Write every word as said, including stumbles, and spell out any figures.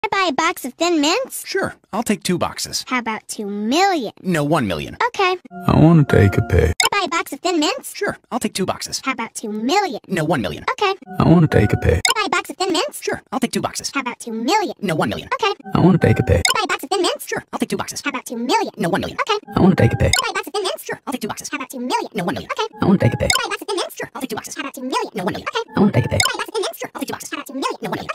I buy a box of Thin Mints? Sure, I'll take two boxes. How about two million? No, one million. Okay. I want to take a pic. I buy a box of Thin Mints? Sure, I'll take two boxes. How about two million? No, one million. Okay. I want to take a pic. I buy a box of Thin Mints? Sure, I'll take two boxes. How about two million? No, one million. Okay. I want to take a pic. I buy a box of Thin Mints? Sure, I'll take two boxes. How about two million? No, one million. Okay. I want to take a pic. I buy a box of Thin Mints? Sure, I'll take two boxes. How about two million? No, one million. Okay. I want to take a pic. I buy a box of Thin Mints? Sure, I'll take two boxes. How about two million? No, one million. Okay. I want to take a pic. I buy a box of Thin Mints? Sure, I'll take two boxes. How about two million? No, one million.